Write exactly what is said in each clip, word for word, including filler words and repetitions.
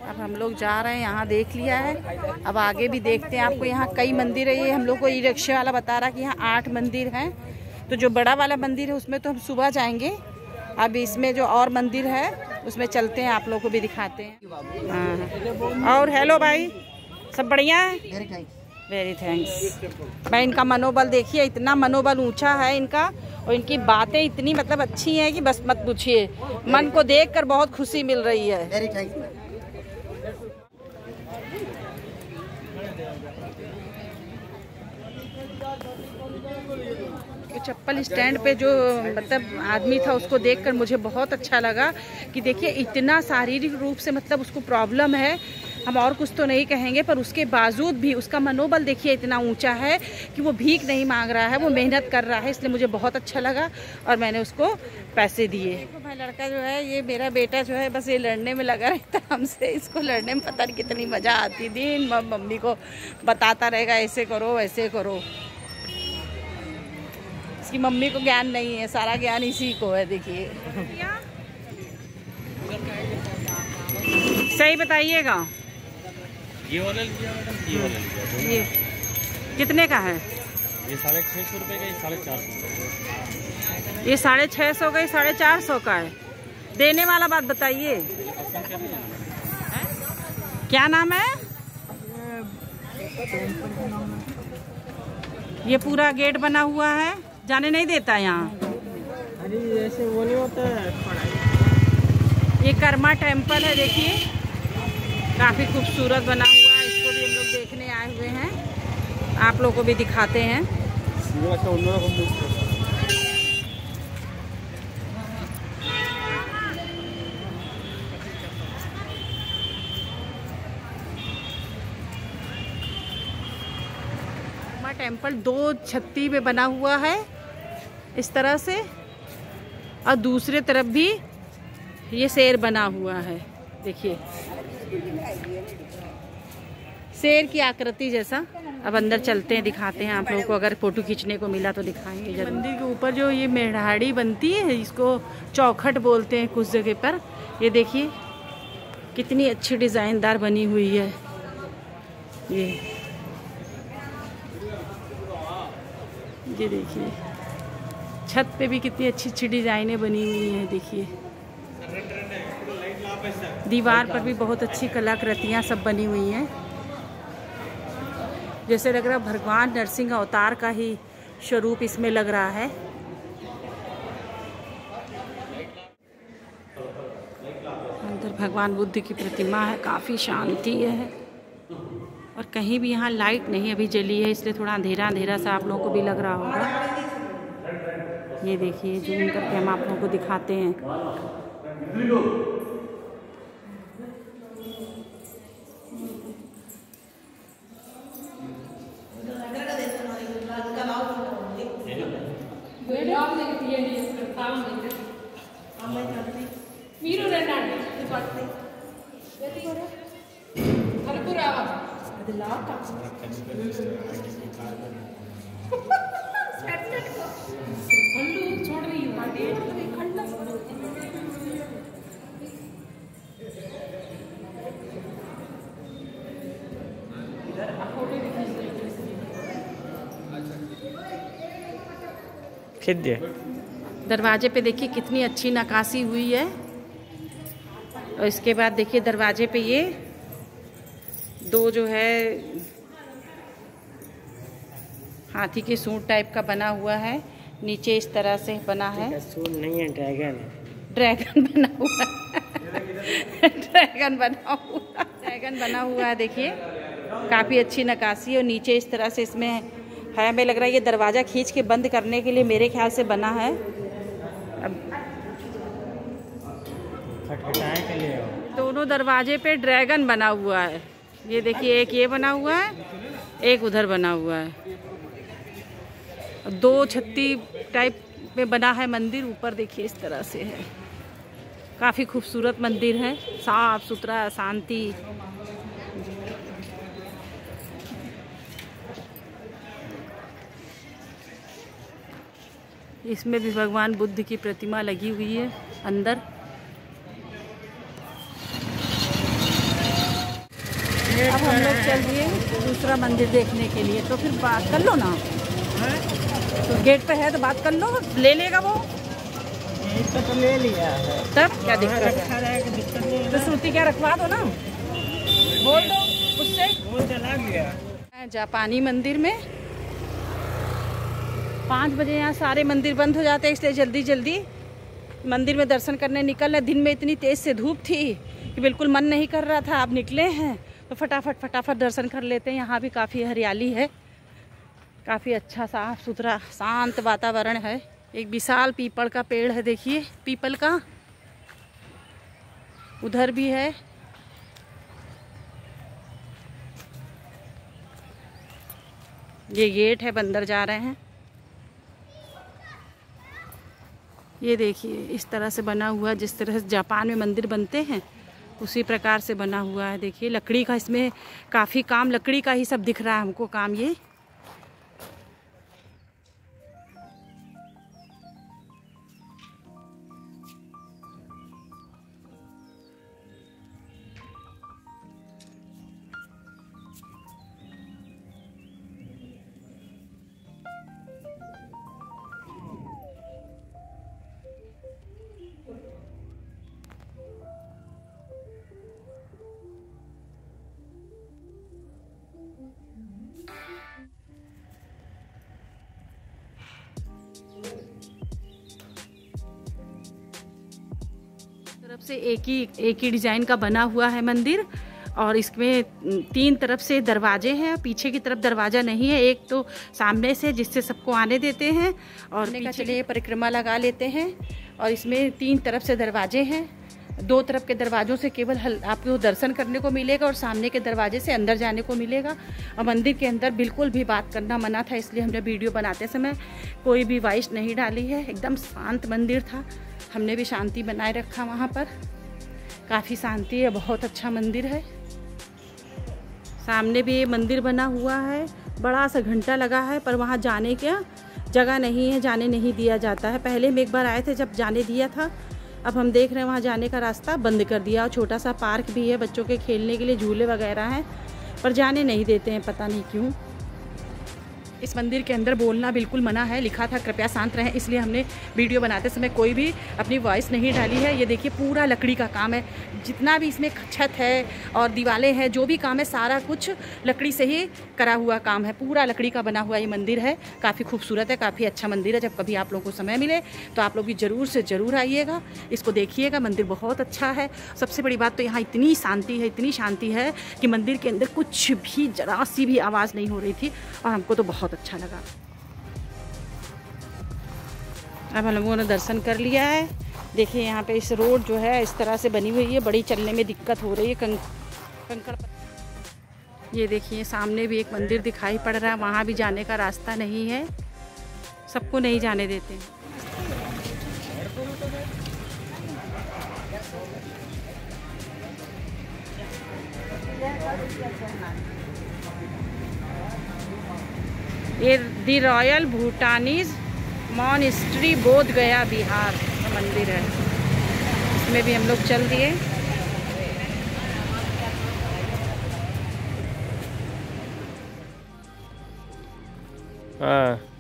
अब हम लोग जा रहे हैं, यहाँ देख लिया है, अब आगे भी देखते हैं। आपको यहाँ कई मंदिर है, ये हम लोग को ई रिक्शे वाला बता रहा कि यहाँ आठ मंदिर हैं। तो जो बड़ा वाला मंदिर है उसमें तो हम सुबह जाएंगे, अब इसमें जो और मंदिर है उसमें चलते हैं, आप लोग को भी दिखाते हैं। हाँ, और हेलो भाई, सब बढ़िया है? वेरी थैंक्स भाई। इनका मनोबल देखिए, इतना मनोबल ऊंचा है इनका, और इनकी बातें इतनी मतलब अच्छी हैं कि बस मत पूछिए। मन को देखकर बहुत खुशी मिल रही है। Very thanks. चप्पल स्टैंड पे जो मतलब आदमी था उसको देखकर मुझे बहुत अच्छा लगा कि देखिए इतना शारीरिक रूप से मतलब उसको प्रॉब्लम है, हम और कुछ तो नहीं कहेंगे, पर उसके बावजूद भी उसका मनोबल देखिए इतना ऊंचा है कि वो भीख नहीं मांग रहा है, वो मेहनत कर रहा है। इसलिए मुझे बहुत अच्छा लगा और मैंने उसको पैसे दिए। देखो भाई, लड़का जो है, ये मेरा बेटा जो है, बस ये लड़ने में लगा रहता हमसे। इसको लड़ने में पता नहीं कितनी मजा आती, दिन मम्मी को बताता रहेगा ऐसे करो वैसे करो। इसकी मम्मी को ज्ञान नहीं है, सारा ज्ञान इसी को है। देखिए सही बताइएगा, ये वाला लिया मैडम, ये वाला लिया। ये कितने का है? ये साढ़े छः सौ रुपये का, ये साढ़े चार सौ। ये साढ़े छः सौ का, ये साढ़े चार सौ का है। देने वाला बात बताइए, क्या नाम है? ये पूरा गेट बना हुआ है, जाने नहीं देता यहाँ। अरे ऐसे वो नहीं होता है। ये कर्मा टेम्पल है, देखिए काफी खूबसूरत बना हुआ है। इसको भी हम लोग देखने आए हुए हैं, आप लोगों को भी दिखाते हैं। कर्मा टेम्पल दो छत्ती में बना हुआ है इस तरह से, और दूसरे तरफ भी ये शेर बना हुआ है। देखिए शेर की आकृति जैसा। अब अंदर चलते हैं, दिखाते हैं आप लोगों को, अगर फोटो खींचने को मिला तो दिखाएंगे। मंदिर के ऊपर जो ये मेढ़ाड़ी बनती है, इसको चौखट बोलते हैं कुछ जगह पर। ये देखिए कितनी अच्छी डिजाइनदार बनी हुई है। ये ये देखिए छत पे भी कितनी अच्छी अच्छी डिजाइनें बनी हुई हैं। देखिए दीवार पर भी बहुत अच्छी कलाकृतियाँ सब बनी हुई हैं, जैसे लग रहा भगवान नरसिंह अवतार का ही स्वरूप इसमें लग रहा है। अंदर भगवान बुद्ध की प्रतिमा है, काफ़ी शांति है, और कहीं भी यहाँ लाइट नहीं अभी जली है, इसलिए थोड़ा अंधेरा अंधेरा सा आप लोगों को भी लग रहा होगा। ये देखिए जूम करके हम आप लोगों को दिखाते हैं। दरवाजे पे देखिए कितनी अच्छी नक्काशी हुई है, और इसके बाद देखिए दरवाजे पे ये दो जो है हाथी के सूंड टाइप का बना हुआ है, नीचे इस तरह से बना है। सूंड नहीं है, ड्रैगन ड्रैगन बना हुआ है ड्रैगन बना हुआ ड्रैगन बना हुआ है। देखिए काफ़ी अच्छी नक्काशी, और नीचे इस तरह से इसमें है। हमें लग रहा है ये दरवाज़ा खींच के बंद करने के लिए मेरे ख्याल से बना है। अब खटखटाए के लिए दोनों दरवाजे पे ड्रैगन बना हुआ है। ये देखिए एक ये बना हुआ है, एक उधर बना हुआ है। दो छत्ती टाइप में बना है मंदिर। ऊपर देखिए इस तरह से है, काफ़ी खूबसूरत मंदिर है, साफ सुथरा, शांति। इसमें भी भगवान बुद्ध की प्रतिमा लगी हुई है अंदर। अब हम लोग चल दिए दूसरा मंदिर देखने के लिए, तो फिर बात कर लो ना। तो गेट पे है तो बात कर लो, ले लेगा वो। इसका तो ले लिया है, तब क्या दिक्कत है? रखा रहेगा, दिक्कत नहीं है। तो श्रुति क्या रखवा दो ना, बोल दो उससे। वो चला गया जापानी मंदिर में पाँच बजे यहाँ सारे मंदिर बंद हो जाते हैं, इसलिए जल्दी जल्दी मंदिर में दर्शन करने निकलना। दिन में इतनी तेज़ से धूप थी कि बिल्कुल मन नहीं कर रहा था। अब निकले हैं तो फटाफट फटाफट दर्शन कर लेते हैं। यहाँ भी काफ़ी हरियाली है, काफ़ी अच्छा साफ सुथरा शांत वातावरण है। एक विशाल पीपल का पेड़ है, देखिए पीपल का, उधर भी है। ये गेट है, अंदर जा रहे हैं। ये देखिए इस तरह से बना हुआ, जिस तरह से जापान में मंदिर बनते हैं उसी प्रकार से बना हुआ है। देखिए लकड़ी का, इसमें काफ़ी काम लकड़ी का ही सब दिख रहा है हमको काम। ये तरफ से एक ही एक ही डिजाइन का बना हुआ है मंदिर, और इसमें तीन तरफ से दरवाजे हैं। पीछे की तरफ दरवाजा नहीं है, एक तो सामने से जिससे सबको आने देते हैं, और पीछे चलिए परिक्रमा लगा लेते हैं। और इसमें तीन तरफ से दरवाजे हैं, दो तरफ के दरवाजों से केवल आपको दर्शन करने को मिलेगा और सामने के दरवाजे से अंदर जाने को मिलेगा। और मंदिर के अंदर बिल्कुल भी बात करना मना था, इसलिए हमने वीडियो बनाते समय कोई भी वॉइस नहीं डाली है। एकदम शांत मंदिर था, हमने भी शांति बनाए रखा। वहाँ पर काफ़ी शांति है, बहुत अच्छा मंदिर है। सामने भी ये मंदिर बना हुआ है, बड़ा सा घंटा लगा है, पर वहाँ जाने का जगह नहीं है, जाने नहीं दिया जाता है। पहले हम एक बार आए थे जब जाने दिया था, अब हम देख रहे हैं वहाँ जाने का रास्ता बंद कर दिया। और छोटा सा पार्क भी है, बच्चों के खेलने के लिए झूले वगैरह हैं, पर जाने नहीं देते हैं, पता नहीं क्यों। इस मंदिर के अंदर बोलना बिल्कुल मना है, लिखा था कृपया शांत रहें, इसलिए हमने वीडियो बनाते समय कोई भी अपनी वॉइस नहीं डाली है। ये देखिए पूरा लकड़ी का काम है, जितना भी इसमें छत है और दीवारें हैं, जो भी काम है सारा कुछ लकड़ी से ही करा हुआ काम है। पूरा लकड़ी का बना हुआ ये मंदिर है, काफ़ी खूबसूरत है, काफ़ी अच्छा मंदिर है। जब कभी आप लोगों को समय मिले तो आप लोग भी ज़रूर से ज़रूर आइएगा, इसको देखिएगा। मंदिर बहुत अच्छा है। सबसे बड़ी बात तो यहाँ इतनी शांति है, इतनी शांति है कि मंदिर के अंदर कुछ भी जरा सी भी आवाज़ नहीं हो रही थी, और हमको तो बहुत अच्छा लगा। अब हम लोगों ने दर्शन कर लिया है। देखिए यहाँ पे इस रोड जो है इस तरह से बनी हुई है, बड़ी चलने में दिक्कत हो रही है, कंक कंकड़। ये देखिए सामने भी एक मंदिर दिखाई पड़ रहा है, वहाँ भी जाने का रास्ता नहीं है, सबको नहीं जाने देते। ये दी रॉयल भूटानीज मॉनेस्ट्री बोध गया बिहार का मंदिर है, इसमें भी हम लोग चल दिए। हाँ,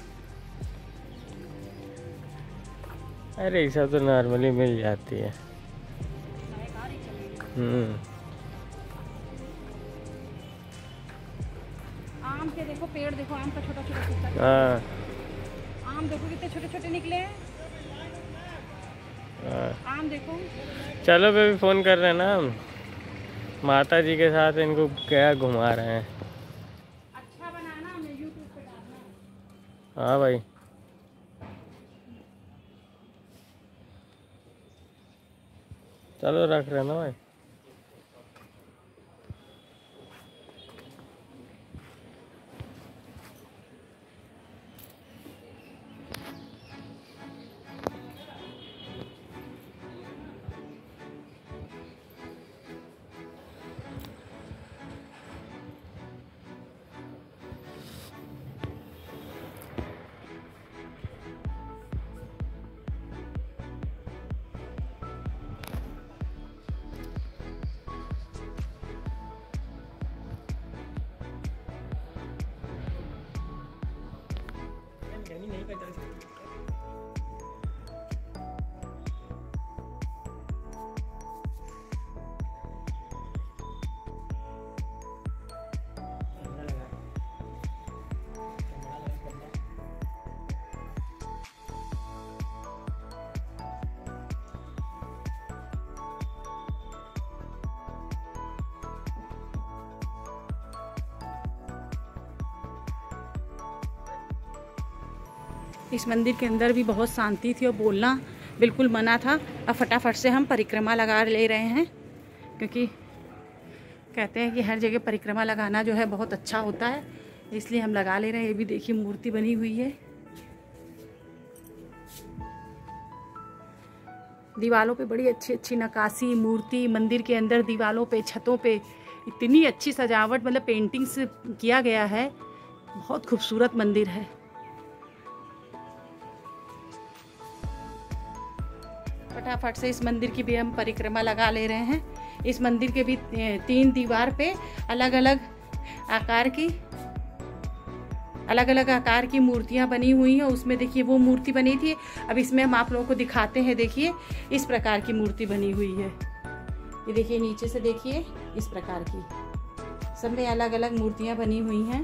अरे सब तो नॉर्मली मिल जाती है। हम्म आम के देखो पेड़, देखो आम का छोटा छोटा। हाँ, आम देखो कितने छोटे छोटे निकले हैं। हाँ। आम देखो। चलो बेबी, फोन कर रहे हैं ना हम, माता जी के साथ इनको क्या घुमा रहे हैं। अच्छा बनाना, हमें यूट्यूब पे डालना। हाँ भाई, चलो रख रहे ना भाई। इस मंदिर के अंदर भी बहुत शांति थी और बोलना बिल्कुल मना था। अब फटाफट से हम परिक्रमा लगा ले रहे हैं, क्योंकि कहते हैं कि हर जगह परिक्रमा लगाना जो है बहुत अच्छा होता है, इसलिए हम लगा ले रहे हैं। ये भी देखिए मूर्ति बनी हुई है। दीवालों पे बड़ी अच्छी अच्छी नक्काशी मूर्ति, मंदिर के अंदर दीवालों पे, छतों पे इतनी अच्छी सजावट, मतलब पेंटिंग्स किया गया है। बहुत खूबसूरत मंदिर है। फटाफट से इस मंदिर की भी हम परिक्रमा लगा ले रहे हैं। इस मंदिर के भी तीन दीवार पे अलग अलग आकार की अलग अलग आकार की मूर्तियां बनी हुई हैं। उसमें देखिए वो मूर्ति बनी थी, अब इसमें हम आप लोगों को दिखाते हैं। देखिए इस प्रकार की मूर्ति बनी हुई है। ये देखिए नीचे से देखिए इस प्रकार की सब में अलग अलग मूर्तियां बनी हुई हैं।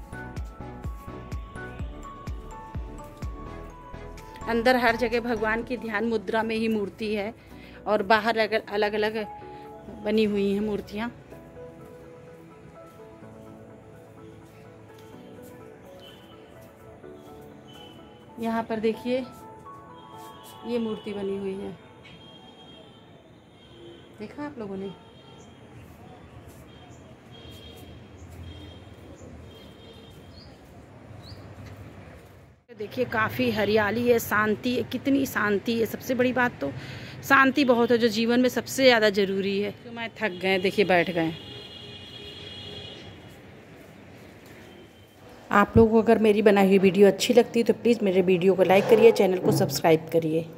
अंदर हर जगह भगवान की ध्यान मुद्रा में ही मूर्ति है और बाहर अलग अलग बनी हुई हैं मूर्तियां। यहाँ पर देखिए ये मूर्ति बनी हुई है, देखा आप लोगों ने। देखिए काफ़ी हरियाली है, शांति है, कितनी शांति है। सबसे बड़ी बात तो शांति बहुत है, जो जीवन में सबसे ज़्यादा ज़रूरी है। तो मैं थक गए, देखिए बैठ गए। आप लोगों को अगर मेरी बनाई हुई वीडियो अच्छी लगती है तो प्लीज़ मेरे वीडियो को लाइक करिए, चैनल को सब्सक्राइब करिए।